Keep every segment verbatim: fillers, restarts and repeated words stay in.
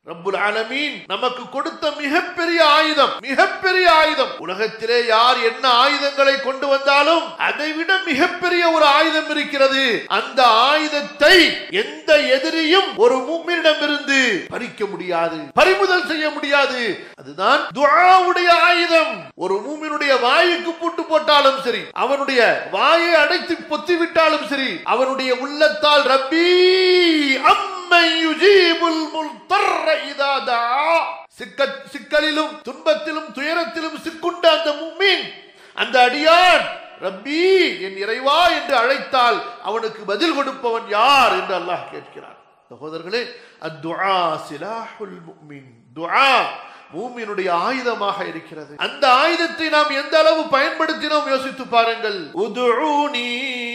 ரப்புல் ஆலமீன் நமக்கு கொடுத்த மிகப்பெரிய ஆயுதம், மிகப்பெரிய ஆயுதம். உலகத்திலே யார் என்ன ஆயுதங்களை கொண்டு வந்தாலும் அதை விட மிகப்பெரிய ஒரு ஆயுதம் இருக்கிறது. அந்த ஆயுதத்தை எந்த எதிரியும் ஒரு முஃமினிடமிருந்து பறிக்க முடியாது, பறிமுதல் செய்ய முடியாது. அதுதான் துஆவுடைய ஆயுதம். ஒரு முஃமினுடைய வாய்க்கு பூட்டு போட்டாலும் சரி, அவனுடைய வாயை அடைத்து பொத்தி விட்டாலும் சரி, அவனுடைய உள்ளத்தால் ரப்பி அம்மன் யுஜீபுல் முல்தர்ர இதா தஆ, சிக்கலிலும் துன்பத்திலும் துயரத்திலும் சிக்குண்ட அந்த முஃமின், அந்த அடியான் ரப்பி என் இறைவா என்று அழைத்தால் அவனுக்கு பதில் கொடுப்பவன் யார் என்று அல்லாஹ் கேட்கிறார். சகோதரர்களே, அத்துஆ சிலாஹுல் முஃமின், துஆ மூமினுடைய ஆயுதமாக இருக்கிறது. அந்த ஆயுதத்தை நாம் எந்த அளவு பயன்படுத்தினோம் யோசித்து பாருங்கள். உதுஊனி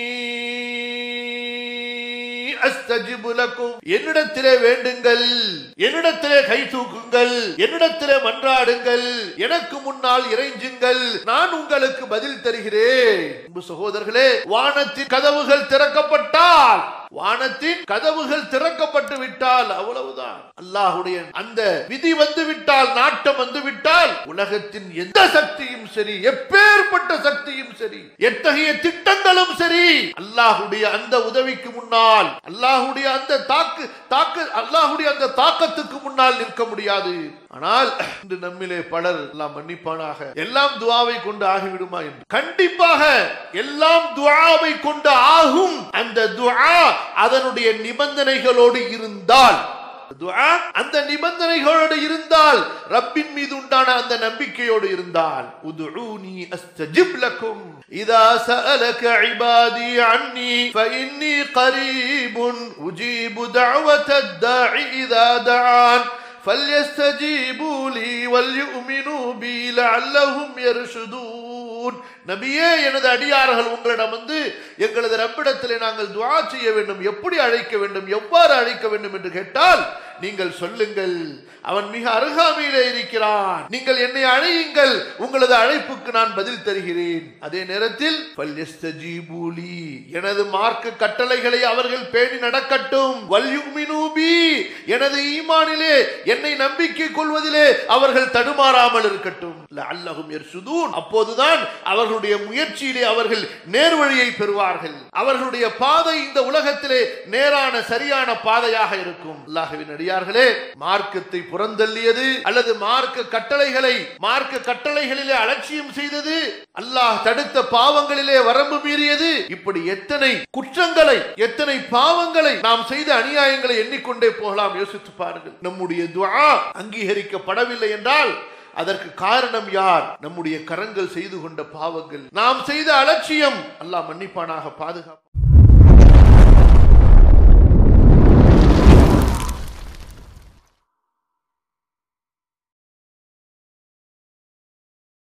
அஸ்தஜிபு லக்கும், என்னிடத்திலே வேண்டுங்கள், என்னிடத்திலே கை தூக்குங்கள், என்னிடத்திலே மன்றாடுங்கள், எனக்கு முன்னால் இறைஞ்சுங்கள், நான் உங்களுக்கு பதில் தருகிறேன். சகோதரர்களே, வானத்தின் கதவுகள் திறக்கப்பட்டால், வானத்தின் கதவுகள் திறக்கப்பட்டு விட்டால் அவ்வளவுதான். அல்லாஹ்வுடைய அந்த விதி வந்து விட்டால், நாட்டம் வந்து விட்டால், உலகத்தின் எந்த சக்தியும் சரி, எப்பேற்பட்ட சக்தியும் சரி, எத்தகைய திட்டங்களும் சரி, அல்லாஹ்வுடைய அந்த உதவிக்கு முன்னால், அல்லாஹ்வுடைய அந்த தாக்கு தாக்கு அல்லாஹ்வுடைய அந்த தாக்கத்துக்கு முன்னால் நிற்க முடியாது. ஆனால் இன்று நம்மிலே பலர், எல்லாம் மன்னிப்பானாக, எல்லாம் துஆவை கொண்டு ஆகிவிடுமா என்று. கண்டிப்பாக எல்லாம் துஆவை கொண்டு ஆகும். அந்த துஆ அதனுடைய நிபந்தனைகளோடு இருந்தால், துஆ அந்த நிபந்தனைகளோடு இருந்தால், ரப்பின் மீது உண்டான அந்த நம்பிக்கையோடு இருந்தால், உதுஊனி அஸ்தஜிப் லக்கும் இதா சஅலக இபாதி அன்னி ஃபஇன்னி கரீபுன் உஜீபு தஅவத்தத் தாஇ இதா தஆன் فَلْيَسْتَجِيبُوا لِي وَلْيُؤْمِنُوا بِي لَعَلَّهُمْ يَرْشُدُونَ. நபியே, எனது அடியார்கள் உங்களிடம் வந்து எங்களது ரப்பிடத்திலே நாங்கள் துஆ செய்ய வேண்டும், எப்படி அழைக்க வேண்டும், எவ்வாறு அழைக்க வேண்டும் என்று கேட்டால் நீங்கள் சொல்லுங்கள், அவன் மிக அருகாமையிலே இருக்கிறான், நீங்கள் என்னை அழையுங்கள், உங்களது அழைப்புக்கு நான் பதில் தருகிறேன். அதே நேரத்தில் ஃபல்யஸ்தஜீபு லீ, எனது மார்க்க கட்டளைகளை அவர்கள் பேணி நடக்கட்டும், வல்யுமினூ பி, எனது ஈமானிலே என்னை நம்பிக்கை கொள்வதிலே அவர்கள் தடுமாறாமல் இருக்கட்டும். லஅல்லஹும் யர்ஷுதூன், அப்போதுதான் அவர்களுடைய முயற்சியிலே அவர்கள் நேர்வழியை பெறுவார்கள். அவர்களுடைய பாதை இந்த உலகத்திலே நேரான சரியான பாதையாக இருக்கும். அல்லாஹ்வின் அடியார்களே, மார்க்கத்தை புறந்தள்ளியது அல்லது மார்க்க கட்டளைகளை மார்க்க கட்டளைகளிலே அலட்சியம் செய்தது, அல்லாஹ் தடுத்த பாவங்களிலே வரம்பு மீறியது, இப்படி எத்தனை குற்றங்களை, எத்தனை பாவங்களை, நாம் செய்த அநியாயங்களை எண்ணிக்கொண்டே போகலாம். யோசித்து பாருங்கள். நம்முடைய துஆ அங்கீகரிக்கப்படவில்லை என்றால் அதற்கு காரணம் யார்? நம்முடைய கரங்கள் செய்து கொண்ட பாவங்கள், நாம் செய்த அலட்சியம். அல்லாஹ் மன்னிப்பானாக, பாதுகாப்பு.